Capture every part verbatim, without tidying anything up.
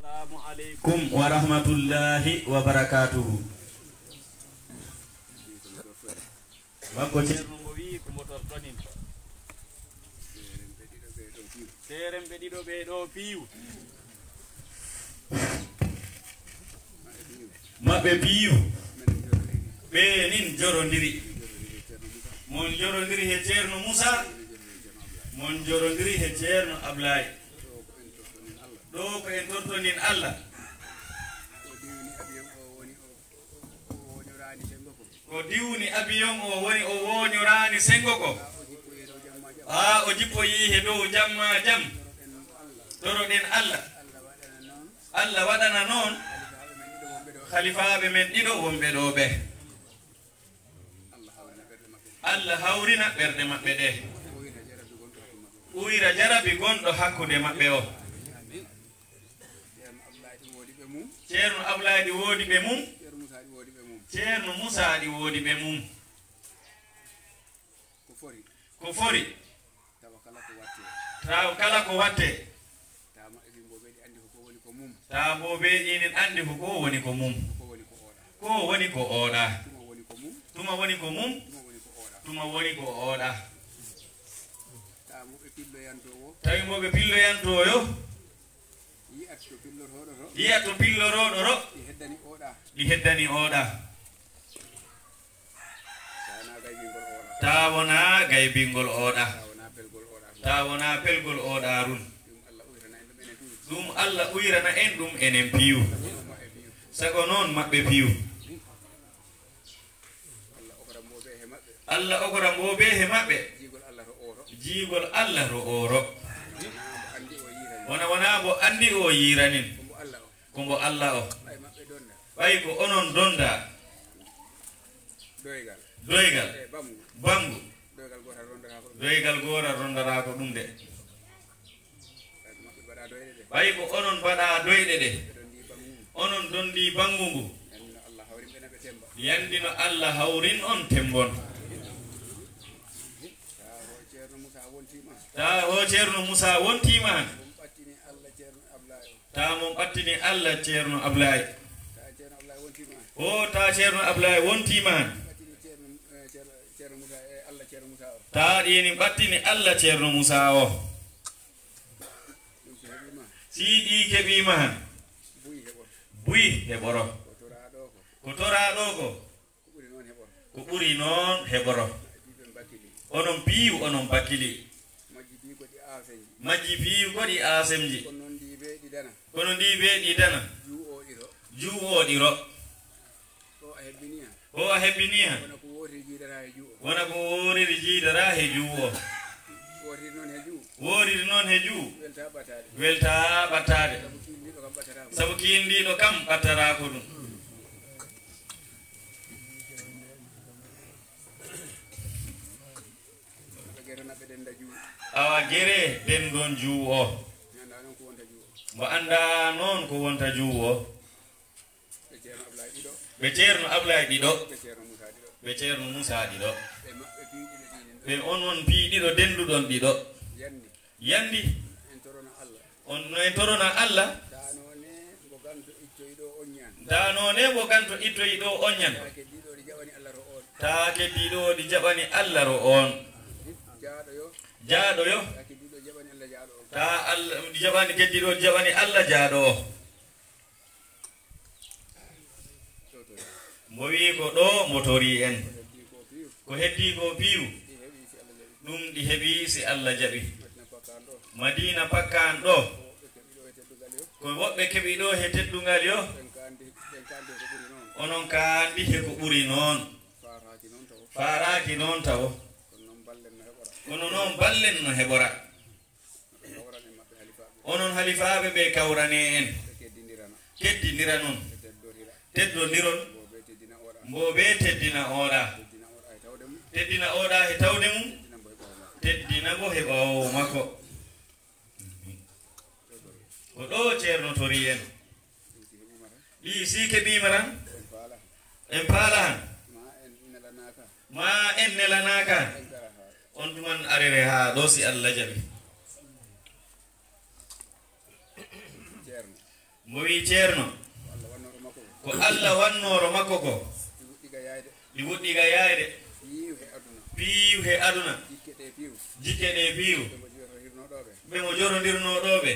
Assalamualaikum warahmatullahi wabarakatuh. Bako Ceerno mo wi ko motortonin terem ɓe ɗiɗo ɓe ɗo piiw maɓɓe piiw ɓe nin jorodiri mon jorodiri he Ceerno Moussa mon jorodiri he Ceerno Ablaye ɗo ko en tortonin Allah ko diwni abiyon o woni o woñorani sengo ko ha o jippoyi he dow jamma jam toroɗen Allah Allah waɗana noon khalifaɓe men ɗiɗo wonɓe ɗo ɓe Allah hawrina ɓerɗe maɓɓe ɗe ɓuyra jarabi gonɗo hakkude maɓɓe o Ceerno Ablaye ɗi woodi ɓe mum Ceerno Moussa ɗi woodi ɓe mum ko fori taw kala ko watte ta bo ɓe ɗinen andi ko ko woni ko mum ko woni ko oɗa tuma woni ko mum tuma woni ko oɗa tawi moɓe pilloyantoyo yiya to pilloroɗo ro ɗi heddani oɗa ta wona gaybingol oɗa ta wona pelgol oɗa run ɗum Allah uyrana en ɗum enen piiw sago noon maɓɓe piiw Allah okora mboɓe he maɓɓe jiigol Allah ro oro wona wona bo andi o yiranin ko mbo Allah o ɓay ko onon donda doygal bamgu doygal gora rondara ko ɗum de ɓay ko onon mbaɗa doyɗe ɗe onon dondi bangu ngu yandino Allah hawrin on tembon ta ho Ceerno Moussa wontima han ta mon ɓattini Allah Ceerno Ablaye o ta Ceerno Ablaye wontima han ta ɗini ɓattini Allah Ceerno Moussa o si ɗi keɓima han buyi heɓoro ko tora ɗo ko ko ɓuri noon heɓoro onon piiw onon bakkili majji piiw ko ɗi asemji kono ndi be ɗi dana juuwoɗiro o a hebbini han wona ko woriri jiidara he juuwo woriri noon he juu welta ɓattade sabu kindiɗo kam ɓattara ko ɗum awa gere den ɗon juu o mo anda noon ko wonta juu o ɓe Ceerno Ablaye ɗiɗo ɓe Ceerno Moussa ɗiɗo ɓe on won pii ɗiɗo denduɗon ɗiɗo yandi on no en torona Allah danone mo ganto ittoyi ɗo oñan ta keddiɗo ɗi jaɓani Allah ro on jaaɗo yo ta Allah ɗi jaɓani keddiɗo ɗi jaɓani Allah jaaɗo o mo wi ko ɗo mo tori en ko heddi ko piiw ɗum ɗi heɓi si Allah jaɓi Madina pakkan ɗo ko woɓɓe keɓi ɗo he teddungal yo onon kandi he ko ɓuri noon faraki noon taw kono noon ballen no heɓora onon halifaɓe ɓe kawrane en keddidira noon teddodiron mbo ɓe teddina oɗa teddina oɗa he tawde mum teddina bo he ɓawo makko ko ɗo Ceerno tori en ɗi si keɓima tan en paala han ma en nelanaka on ɗuman arere ha ɗo si Allah jaɓi mo wi ceerno ko Allah wannoro makko ko ɗi woɗɗi ga yayde piiw he aduna jikke ɗe piiw ɓe mo jorondirnoɗoɓe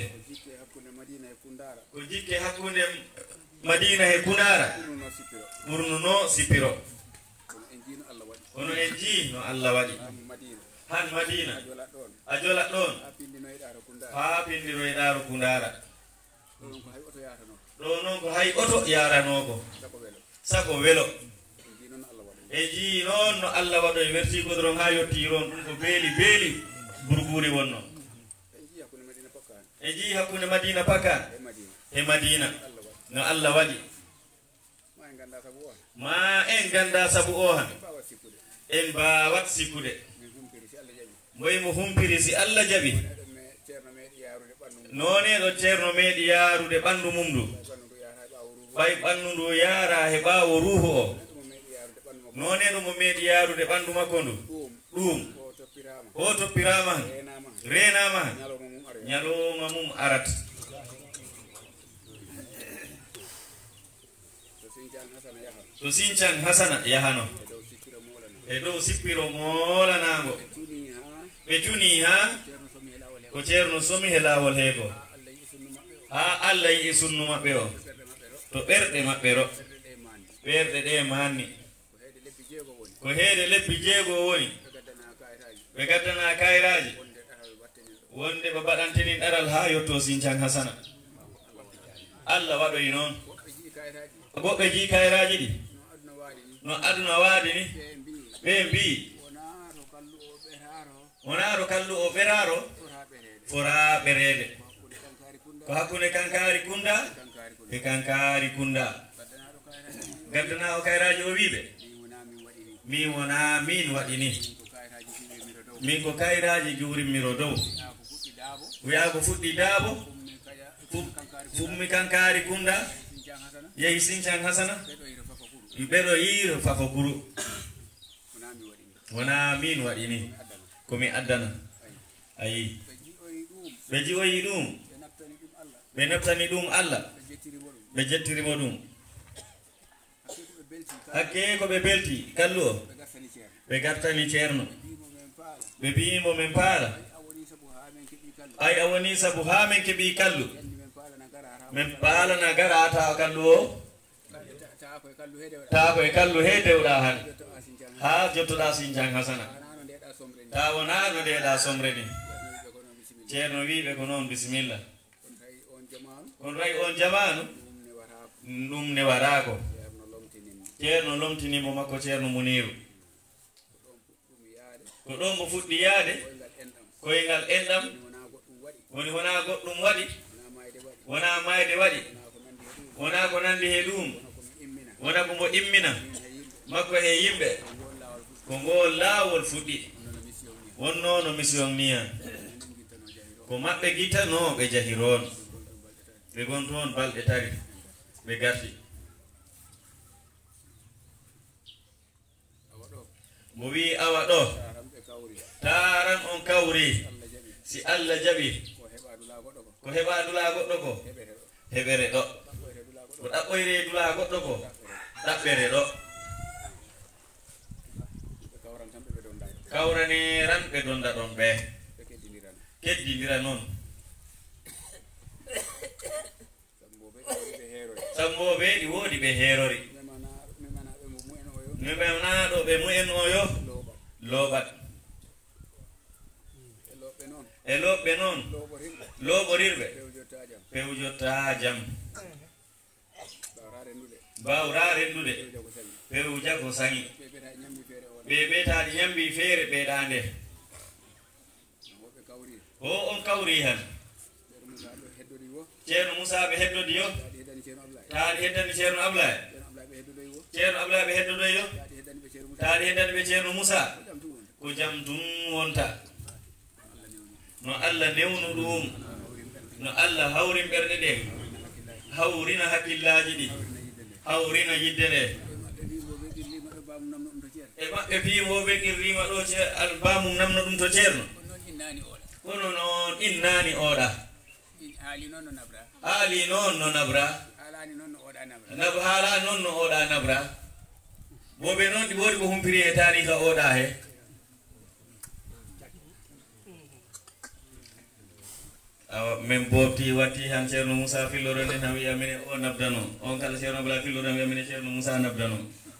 ko jikke hakkunde Madina he Kundara ɓurnuno sipiro kono en jii no Allah waɗi han Madina a jolat ɗon ha pindinoyɗaro Kundara ɗo noon ko hay oto yaranoko sako welo e jii noon no Allah waɗo e werti godoron ha yotti ron ɗum ko beeli beeli burguri wonno e jii hakkunde Madina Pakan e Madina no Allah waɗi ma en ganda sabu o han en mbawat sikkude moy mo humpiri si Allah jaɓi none ɗo ceerno meeɗi yaarude ɓanndu mum ndu ɓay ɓanndu ndu yaara he ɓaawo ruuhu o none ɗo mo meeɗi yaarude ɓanndu makko ndu ɗum o toppirama han renama han ñalowma mum arat to Sinthiang Hasana yahano e dow sippiro moolanago ɓe juni ha ko ceerno somi he laawol heego ha Allah yi sunnu maɓɓe o to ɓerɗe maɓɓe ro ɓerɗe ɗe manni ko heede lebbi jeego woni ɓe gaddana kayraji wonde ɓe baɗantinin ɗaral ha yotto Sinthiang Hasana Allah waɗoyi noon goɓɓe jii kayraji ɗi no aduna waadi ni ɓe mbi wonaro kallu o ɓeraro fora ɓerede ko hakkunde Kankari Kunda e Kankari Kunda gaddana o kayraji o wiɓe min wona min waɗi ni min ko kayraji juurimmiro dow wiya ko fuɗɗi daabo fummi Kankari Kunda yehi Sinthiang Hasana ɓeɗo yiiro fafo guru wona min waɗi ni komi addana ayi ɓe jiwoyi ɗum ɓe neftani ɗum Allah ɓe jettirimo ɗum hakke ko ɓe belti kallu o ɓe gartani ceerno ɓe mbimo men paala ay a woni sabu ha men keeɓi kallu men paalana gara tawa kallu o tawa koye kallu he dewɗa han ha jottoɗa Sinthiang Hasana ta wona no ndeɗa somre ni ceerno wiɓe ko noon bisimilla on ray on jamanu ɗum ne warako ceerno lomtinimo makko ceerno Muniru ko ɗon mo fuɗɗi yaade koyngal enɗam woni wona goɗɗum waɗi wona mayde waɗi wona ko nandi he ɗum wona ko mo immina makko he yimɓe ko ngol laawol fuɗɗi wonno no mission niya ko maɓɓe gitano ɓe jahiron ɓe gon toon balɗe tari ɓe garti mo wi awa ɗo taran on kawri si Allah jaɓi ko heɓa dula goɗɗo ko heɓere ɗo ko ɗaɓɓoyre dula goɗɗo ko ɗaɓɓere ɗo kawrani ran ɓe donda ɗon ɓe keddidira noon samboɓe ɗi woodi ɓe heerori mi memnaɗo ɓe mu'en o yo looɓat e loɓɓe noon looɓorirɓe pewjotta jam bawra rendude pewja ko sangi ɓe ɓeetaɗi ñambi feere ɓeeɗande o on kawri han ceerno Moussa ɓe heddodi yo taaɗi heddani ceerno Ablaye ceerno Ablaye ɓe heddodoy yo taaɗi heddani ɓe ceerno Moussa ko jam dum wonta no Allah newnu ɗum no Allah hawrin ɓerɗe ɗe hawrina hakkillaji ɗi hawrina yidde ɗe e maɓɓe piimoɓe qirrima ɗo albamum namno ɗum to ceerno kono noon innani oɗa ali non no nabra ali non no nabra alani non no oda nabra nab hala non no oda nabra bobe non di wodi ko humpiri e tani ka oda he aw mem bobti wati han Ceerno Moussa filoro ne tawi amene o nabdano on kala Ceerno Bala filoro ne amene Ceerno Moussa nabdano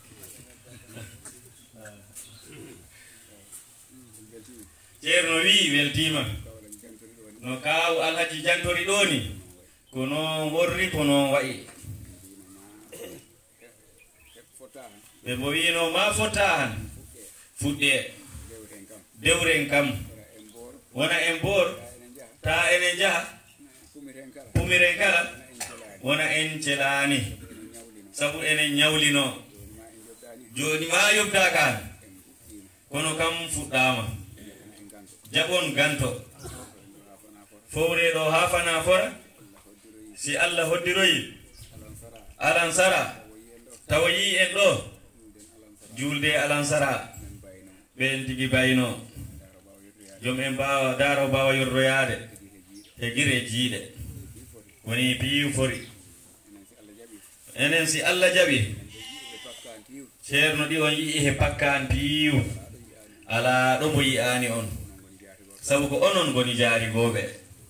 Ceerno wi weltima no kaw alhaji jantori doni kono worri kono wayi be mo wi no ma fota han fudde dewren kam wona en bor ta ene jaha pumiren kala wona en celani sabu ene nyawlino joni ma yobda kan kono kam fuddama jabon ganto fowre do hafana fora si Allah hoddiroyi alansara tawayi en do julde alansara ben tigi bayino jom en bawa daro bawa yorroyade e gire jiide woni piiw fori enen si Allah jabi Ceerno di on yi he pakkan piiw ala do mo yi'ani on sabu ko onon goni jaari gobe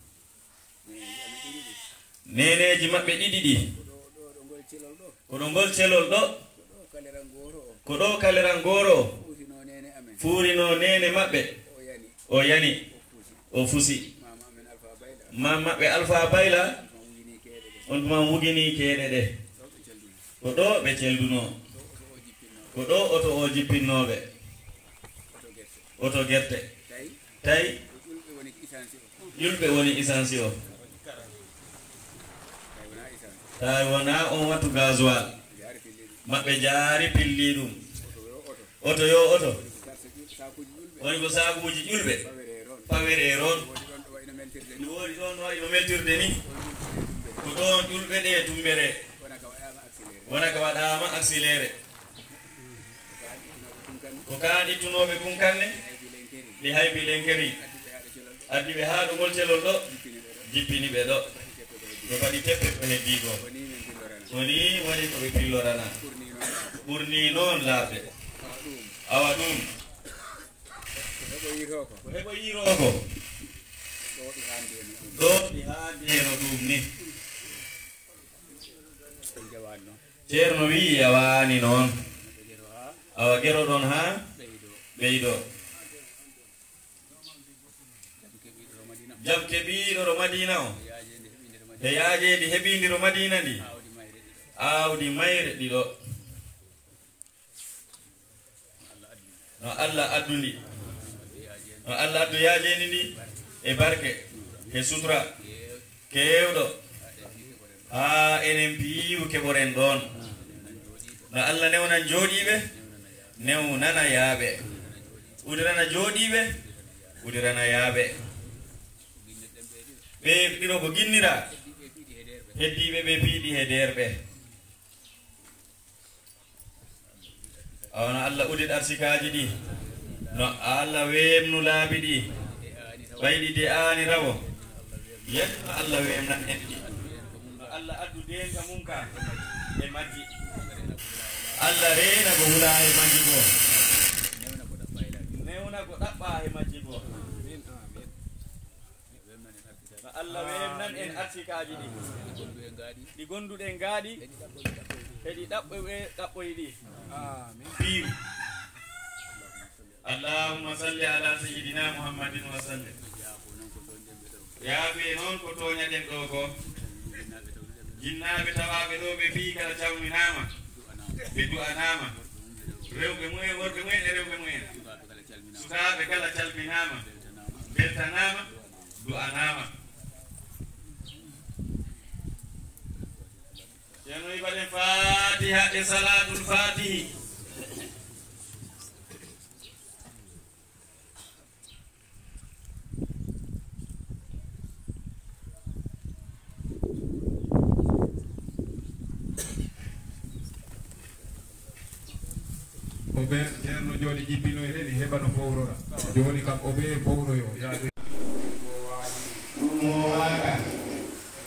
neneji mabbe didi di ko do gol celol do ko do kaleran goro furino nene mabbe o yani o fusi mama be alfa bayla on ma mugini kede de ko do be celduno ko do oto o jippinobe oto gerte tay yulbe woni essence o tay wona on watu gasoil mabbe jaari pilli dum oto yo oto woni ko saabuji julbe pawere ron ni wori don way no meltirde ni ko don julbe de tumbere wona ka wadama accéléré ko kaadi tunobe kunkanne di haybi lenkeri addi be haado gol celol do jippini be do do badi teppe ko heddi go woni woni ko be pillorana burni non laabe awa dum ko hebo yiro ko do di haade no dum ni Ceerno wi yawani non awa gero don ha beydo jam kebiɗo Madina o e yaajeedi heɓindiro Madina ndi aawdi mayre ɗiɗo no Allah addundi no Allah addu yaajeedi ndi e barke e sutura kewɗo haa enen piiwu keɓoren ɗon no Allah newnan jooɗiɓe newnana yaaɓe udirana jooɗiɓe udirana yaaɓe ɓe ɗino ko ginnira heddiɓe ɓe piiɗi he derɓe awno Allah udit arsikaji ɗi no Allah wemnu laabi ɗi ɓayɗi de ani rawo yetno Allah wemna en ɗi no Allah addu denka mum ka e majji Allah reena ko hula e majji go newna ko ɗaɓɓa e majji go Allah wemnan en arsikaji ɗi ɗi gonduɗen gaaɗi heɗi ɗaɓɓoɓe ɗaɓɓoyɗi fiiw Allahumma salli ala sayyidina Muhammadin wa sallim yaaɓe noon ko toñaɗen ɗo ko jinnaɓe tawaɓe ɗo ɓe fii kala calminama ɓe du'anama rewɓe mumen worɓe mumen e rewɓe mumen sukaɓe kala calminama beltanama du'anama Ceerno ibaden Fatiha e salatul fatihi obe Ceerno joni jippino e reni heɓa no fowrora joni kam obe fowroyo yaade mo waɗa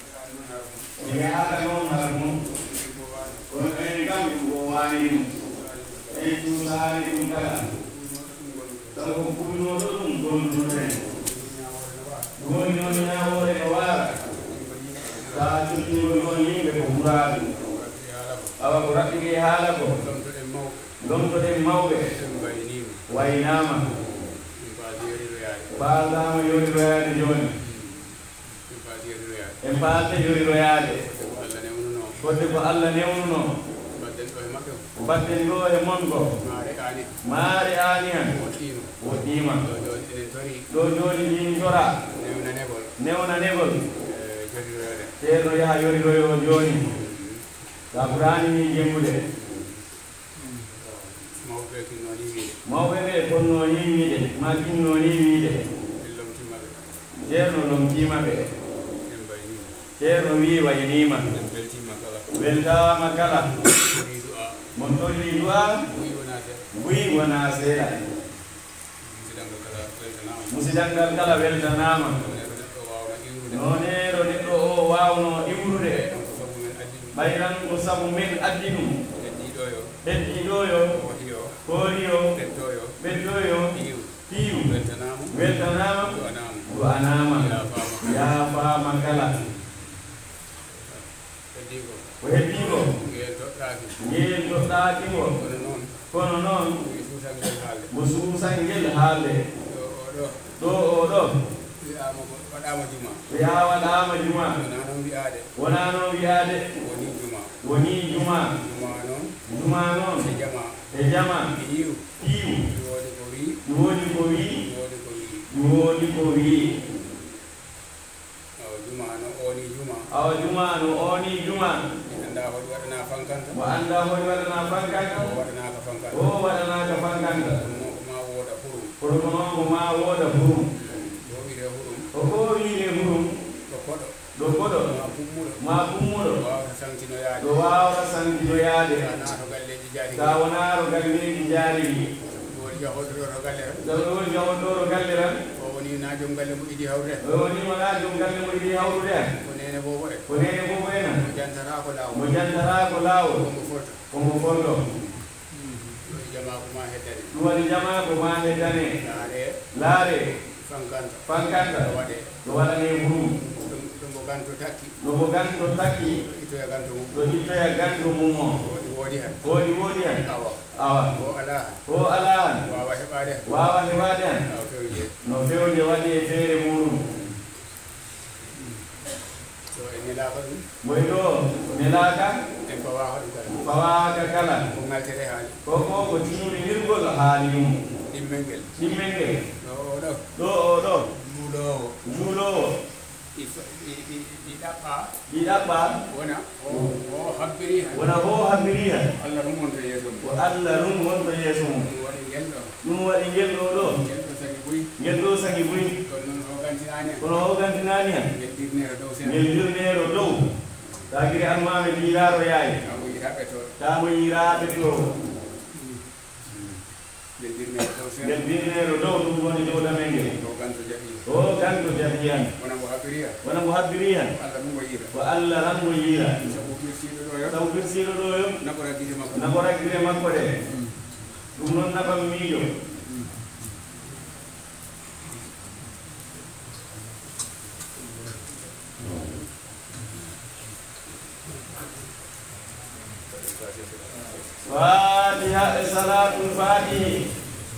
yaata noon hara mum kono ɓen kam ko waani ɗum ɓen tuusaani ɗum kala sabu ko kuɓinooɗo ɗum gonɗuɗo en woni noon ñaawoore no waara taa cuttiigo noon yimɓe ko huraaɗu awa ko raɓɓike haala ko lomtoɗen mawɓe waynaama paaldaama yoriroyaade jooni en paalde yoriroyaade fodde ko Allah newnunoo mbaɗɗen ɗo e mon ko maare aani han woɗɗiima ɗo jooni ɗin jora newnanegol ceerno yaha yoriroyo jooni sa ɓuraani ni jemmude mawɓe ɓe ponno ni wiide ma kinno ni wiide ceerno lomtiima ɓe ceerno wi wayniima weltaama kala mo tolli du'a buyi wona seeɗa musidanngal kala weltanaama noonero neɗɗo o waawno iwrude ɓayran ko sabu men addi ɗum heddiɗoyo kooriyo ɓeddoyo piiw weltanaama du'anaama yaafaama kala ko heddi ko ngeel doɗɗaaki ko kono noon mo suusan ngel haalde ɗo o ɗo wi'a waɗaama juma wonaa noon wi'aade wonii juma juma noon e jama piiw ɗi woodi ko wii ɗi woodi ko wii awa juma no ooni juma mo annda hoɗi waɗana fankanta o waɗanaaka fankanta kono ko noon ko ma wooda hurum o ko wiide hurum ɗo koɗo ma pummuɗo ɗo waawta santinoyaade sa wonaaro galleeji jaariri ɗo jahoɗoro galle tan o woni wona joom galle mo yiɗi hawrude ko nene bobo ena mo jantata ko laawol komo fonɗo ɗum waɗi jama ko ma heddane laare fankanta ɗo waɗane hurum no mo ganto takki ɗo ittoya ganto mum o woodi woodi han awa o alaa han wawa heɓaade han no fewde waɗi e feere muɗum moy ɗo nelaaka fawaaka kala koko ko tiiminirgol haali ɗum ɗimmel ngel ɗo o ɗo juulowo ɗi ɗaɓɓa wona ho habbiri han ko Allah ɗum wonto yeeso mum ɗum waɗi ngel ɗo ɗo ngel ɗo sagi boyi kono hogantinaani han ngel dirneero dow tagiri almame jiiraaro yaayi tamo yiraaɓe to ngel dirneero dow ɗum woni dow ɗamen ngel o ganto jaɓi han wona mo habbiri han ko Allah tan mo yiira sabu firsiiɗo ɗo yo nako raggire makko de ɗum noon nafam miijo Fatiha e salatul fatihi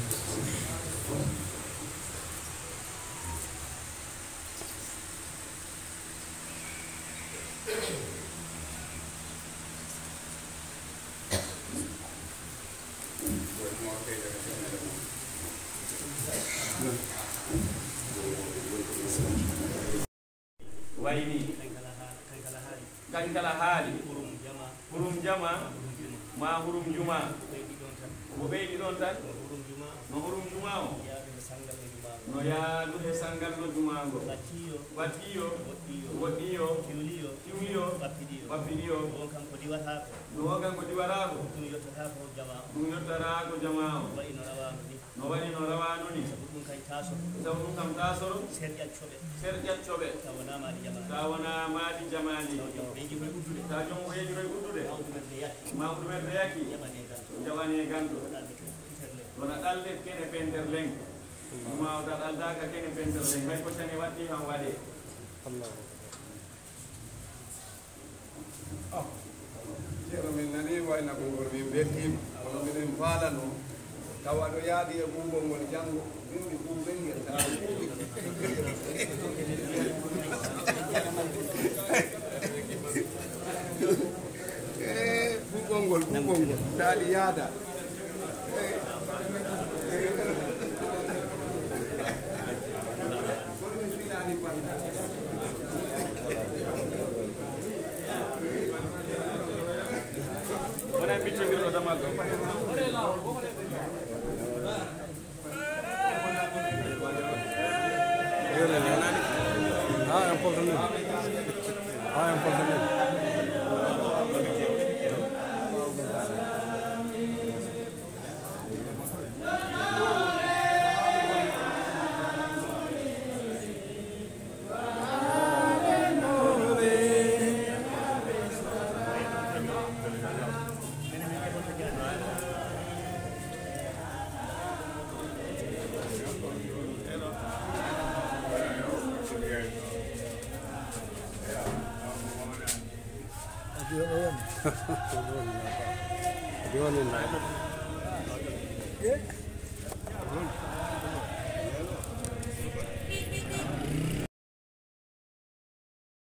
wayni kankala haali hurum jama ma hurum juma ko ɓeydi ɗon tan no hurum juma o no yaadude sangal no juma ngo wattiyo woɗɗiyo tiwliyo ɓappiɗiyo no wo kanko diwataako ɗum yottata ko jama o no waɗi no rawanu ni sawɗum kam tasoro ser ƴaccoɓe tawana maadi jamali ta jom heejiroye uddude mawɗumerde yaki jawane gandu wona ɗalde kene penter leng mawda ɗaldaka kene penter leng hay ko tane waɗɗi han waɗe ceerno min nani wayna ko ngol min beltima kono minen faalano tawa ɗo yaaɗi e ɓuuɓol ngol janngo bindi ɓuuɓel ngel tawa e ɓuuɓol ngol ɓuuɓol ngol daaɗi yaada wona biccodirɗo damal ɗo Ah, important. Ah, important. Doon